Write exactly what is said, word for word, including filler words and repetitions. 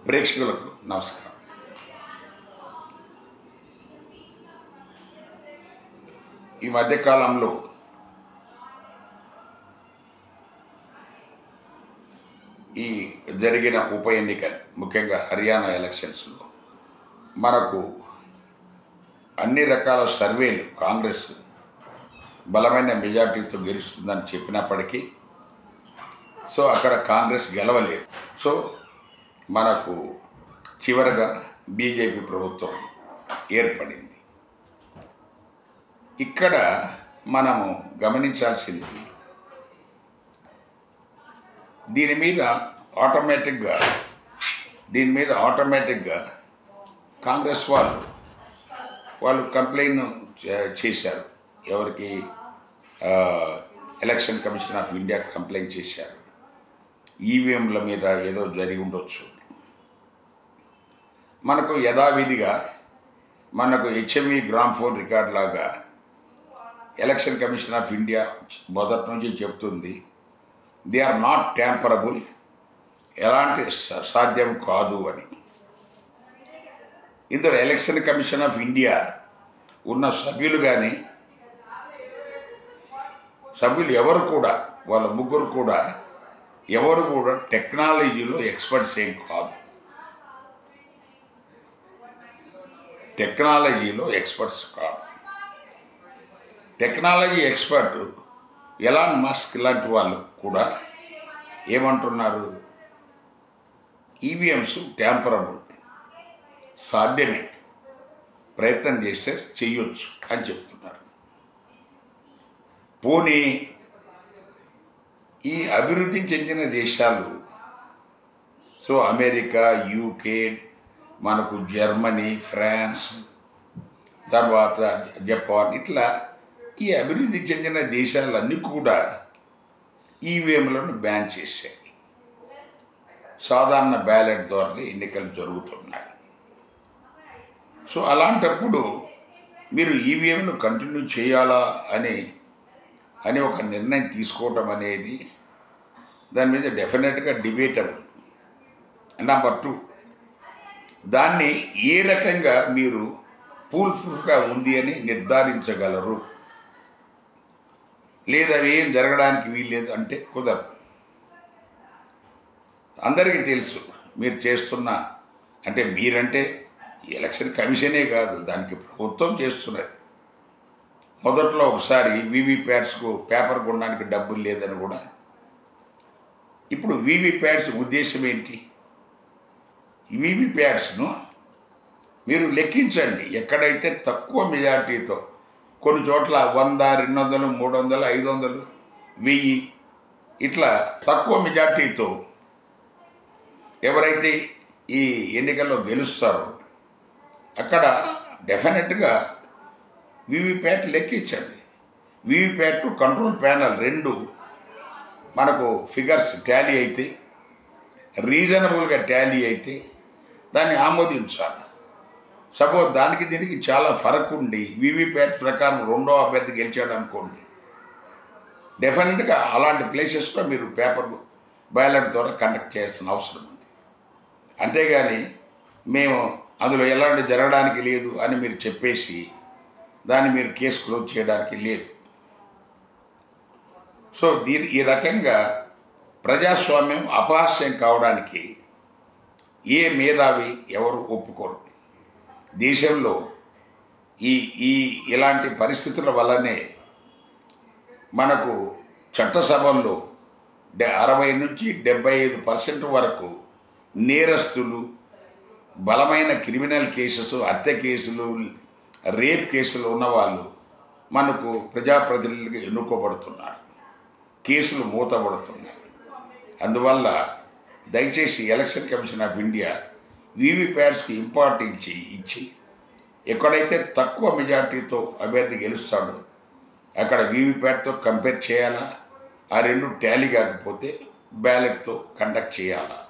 ప్రేక్షకులకు నమస్కారం. ఈ మధ్యకాలంలో ఈ జరిగిన ఉప ఎన్నికలు, ముఖ్యంగా హర్యానా ఎలక్షన్స్లో మనకు అన్ని రకాల సర్వేలు కాంగ్రెస్ బలమైన మెజార్టీతో గెలుస్తుందని చెప్పినప్పటికీ సో అక్కడ కాంగ్రెస్ గెలవలేదు. సో మనకు చివరగా బీజేపీ ప్రభుత్వం ఏర్పడింది. ఇక్కడ మనము గమనించాల్సింది, దీని మీద ఆటోమేటిక్గా దీని మీద ఆటోమేటిక్గా కాంగ్రెస్ వాళ్ళు వాళ్ళు కంప్లైంట్ చేశారు. ఎవరికి? Election commission of India complaint చేశారు. ఈవీఎంల మీద ఏదో జరిగి ఉండొచ్చు. మనకు యథావిధిగా మనకు హెచ్ఎంఈ గ్రామ్ ఫోన్ రికార్డ్ లాగా ఎలక్షన్ కమిషన్ ఆఫ్ ఇండియా మొదటి నుంచి చెప్తుంది, దే ఆర్ నాట్ ట్యాంపరబుల్, ఎలాంటి సాధ్యం కాదు అని. ఇందులో ఎలక్షన్ కమిషన్ ఆఫ్ ఇండియా ఉన్న సభ్యులు కానీ సభ్యులు ఎవరు కూడా వాళ్ళ ముగ్గురు కూడా ఎవరు కూడా టెక్నాలజీలో ఎక్స్పర్ట్స్ ఏం కాదు. టెక్నాలజీలో ఎక్స్పర్ట్స్ కాదు. టెక్నాలజీ ఎక్స్పర్ట్ ఎలాన్ మస్క్ ఇలాంటి వాళ్ళు కూడా ఏమంటున్నారు, ఈవీఎంస్ ట్యాంపరబుల్, సాధ్యమే, ప్రయత్నం చేస్తే చెయ్యొచ్చు అని చెప్తున్నారు. పోనీ ఈ అభివృద్ధి చెందిన దేశాలు, సో అమెరికా, యూకే, మనకు జర్మనీ, ఫ్రాన్స్, తర్వాత జపాన్, ఇట్లా ఈ అభివృద్ధి చెందిన దేశాలన్నీ కూడా ఈవీఎంలను బ్యాన్ చేశాయి. సాధారణ బ్యాలెట్ ద్వారా ఎన్నికలు జరుగుతున్నాయి. సో అలాంటప్పుడు మీరు ఈవీఎంను కంటిన్యూ చేయాలా అని అని ఒక నిర్ణయం తీసుకోవటం అనేది దాని మీద డెఫినెట్గా డిబేటబుల్. నెంబర్ టూ, దాన్ని ఏ రకంగా మీరు ఫుల్ ప్రూఫ్గా ఉంది అని నిర్ధారించగలరు, లేదా ఏం జరగడానికి వీల్లేదు అంటే కుదరదు. అందరికీ తెలుసు మీరు చేస్తున్న, అంటే మీరంటే ఎలక్షన్ కమిషనే కాదు, దానికి ప్రభుత్వం చేస్తున్నది. మొదట్లో ఒకసారి వీవీప్యాట్స్కు పేపర్ కొనడానికి డబ్బులు లేదని కూడా, ఇప్పుడు వీవీప్యాట్స్ ఉద్దేశం ఏంటి? వీవీప్యాట్స్ను మీరు లెక్కించండి. ఎక్కడైతే తక్కువ మెజార్టీతో, కొన్ని చోట్ల వంద, రెండు వందలు, మూడు వందలు, ఐదు వందలు, వెయ్యి, ఇట్లా తక్కువ మెజార్టీతో ఎవరైతే ఈ ఎన్నికల్లో గెలుస్తారో అక్కడ డెఫినెట్గా వీవీప్యాట్ లెక్కించండి. వీవీప్యాట్ కంట్రోల్ ప్యానల్ రెండు మనకు ఫిగర్స్ టాలీ అయితే, రీజనబుల్గా టాలీ అయితే దాన్ని ఆమోదించాలి. సపోజ్ దానికి దీనికి చాలా ఫరక్ ఉండి వీవీప్యాట్స్ ప్రకారం రెండో అభ్యర్థి గెలిచాడు అనుకోండి, డెఫినెట్గా అలాంటి ప్లేసెస్లో మీరు పేపర్ బ్యాలెట్ ద్వారా కండక్ట్ చేయాల్సిన అవసరం ఉంది. అంతేగాని మేము అందులో ఎలాంటి జరగడానికి లేదు అని మీరు చెప్పేసి దాన్ని మీరు కేసు క్లోజ్ చేయడానికి లేదు. సో దీని ఈ రకంగా ప్రజాస్వామ్యం అపహాస్యం కావడానికి ఏ మేధావి ఎవరు ఒప్పుకోరు. దేశంలో ఈ ఈ ఇలాంటి పరిస్థితుల వల్లనే మనకు చట్టసభల్లో డె అరవై నుంచి డెబ్బై ఐదు పర్సెంట్ వరకు నేరస్తులు, బలమైన క్రిమినల్ కేసెస్, హత్య కేసులు, రేప్ కేసులు ఉన్నవాళ్ళు మనకు ప్రజాప్రతినిధులుగా ఎన్నుకోబడుతున్నారు, కేసులు మూతబడుతున్నాయి. అందువల్ల దయచేసి ఎలక్షన్ కమిషన్ ఆఫ్ ఇండియా వీవీప్యాట్స్కి ఇంపార్టెన్స్ ఇచ్చి, ఎక్కడైతే తక్కువ మెజార్టీతో అభ్యర్థి గెలుస్తాడో అక్కడ వీవీప్యాట్తో కంపేర్ చేయాలా, ఆ రెండు టాలీ కాకపోతే బ్యాలెట్తో కండక్ట్ చేయాలా.